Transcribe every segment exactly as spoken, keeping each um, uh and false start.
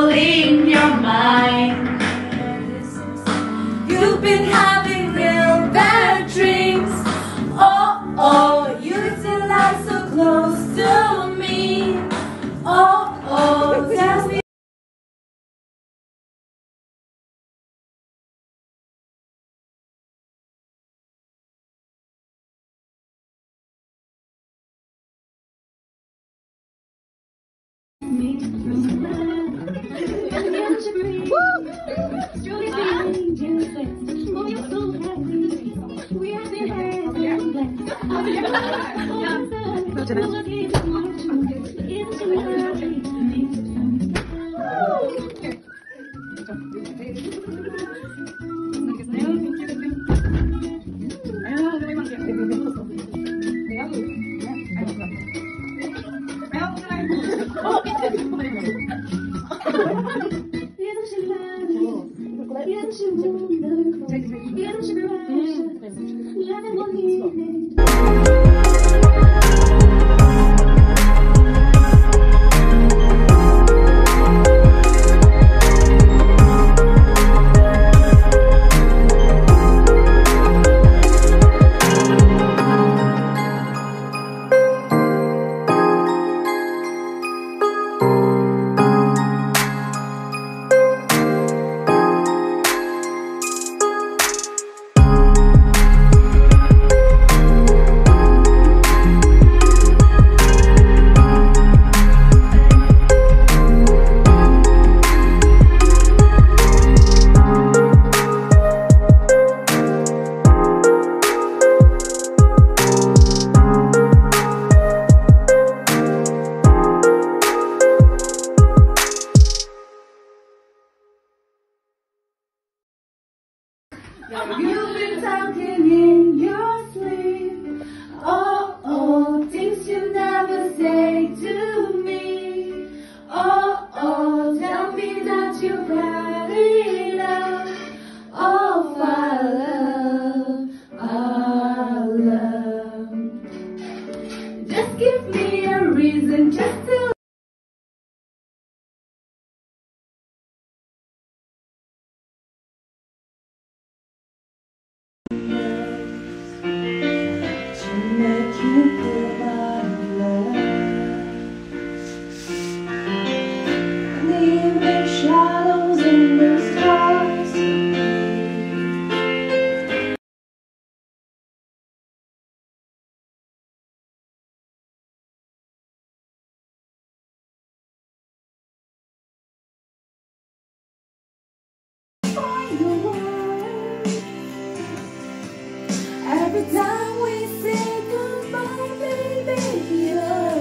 only in your mind. You've been having real bad dreams. Oh, oh, you used to lie so close to me. Oh, oh, tell me. You've been talking in your sleep. Oh, oh, things you never say to me. Oh, oh, tell me that you've had enough of our love, our love. Just give me a reason just to make you feel my love. And the evening shadows in the stars. Find the words every time we say goodbye, baby. Oh.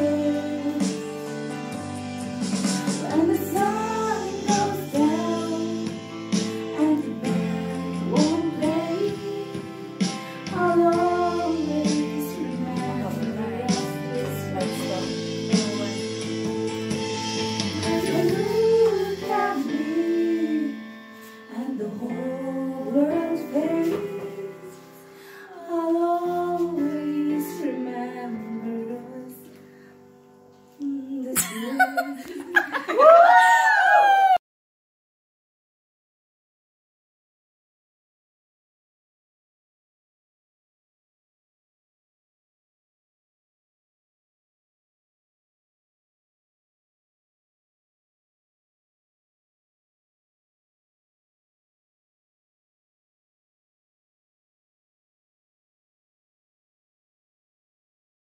When the sun goes down and the band won't play, I'll always remember us this way. As you look at me and the whole world fades, I'll always remember us this way.